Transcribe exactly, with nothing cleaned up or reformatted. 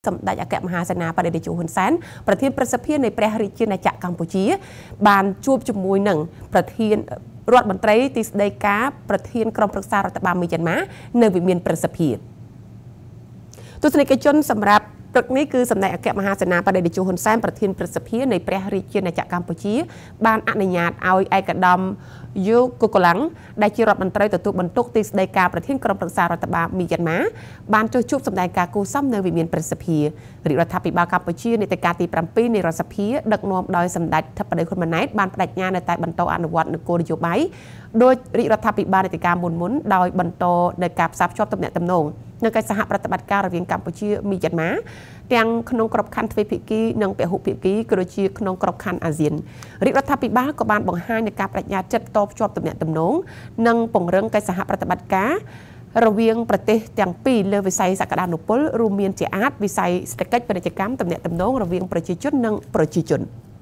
សម្ដេចអគ្គមហាសេនាបតីតេជោហ៊ុនសែនប្រធានប្រសិទ្ធិនៃព្រះរាជាណាចក្រកម្ពុជាបានជួបជាមួយនឹងប្រធានរដ្ឋមន្ត្រីទីស្តីការប្រធានក្រុមប្រឹក្សារដ្ឋបាលមីយ៉ាន់ម៉ានៅវិមានប្រសិទ្ធិទស្សនិកជនសម្រាប់ព្រឹកនេះគឺសម្ដេចអគ្គមហាសេនាបតីតេជោហ៊ុនសែនប្រធានប្រសិទ្ធិនៃព្រះរាជាណាចក្រកម្ពុជាបានអនុញ្ញាតឲ្យឯកឧត្តមយោកូកូឡាំងដែលជារដ្ឋមន្ត្រីទទួលបន្ទុកទីស្តីការប្រធានក្រុមប្រឹក្សារដ្ឋបាលមីយ៉ាន់ម៉ាបានចុះជួបសម្ដែងការគូសំនៅវិមានប្រសិទ្ធិរាជរដ្ឋាភិបាលកម្ពុជានីតិកាលទី7នៃរដ្ឋសភាដឹកនាំដោយសម្ដេចធិបតីហ៊ុនម៉ាណែតបានបដិញ្ញានៅតែបន្តអនុវត្តនូវគោលនយោបាយដោយរាជរដ្ឋាភិបាលនីតិកាលមុនមុនដោយបន្តនៅការផ្សារភ្ជាប់ទំនាក់ទំនងនៅកិច្ចសហប្រតិបត្តិការរវាងកម្ពុជាមីយ៉ាន់ម៉ាទាំងក្នុងក្របខ័ណ្ឌទ្វេភាគីនិងពហុភាគីក៏ដូចជាក្នុងក្របខ័ណ្ឌអាស៊ានរាជរដ្ឋាភិបាលក៏បានបង្ហាញនូវការបដិញ្ញាចិត្តតភ្ជាប់ទំនាក់ទំនងនិងពង្រឹងកិច្ចសហប្រតិបត្តិការរវាងប្រទេសទាំងពីរលើវិស័យសក្តានុពលរួមមានជាអាចវិស័យសេដ្ឋកិច្ចពាណិជ្ជកម្មទំនាក់ទំនងរវាងប្រជាជននិងប្រជាជន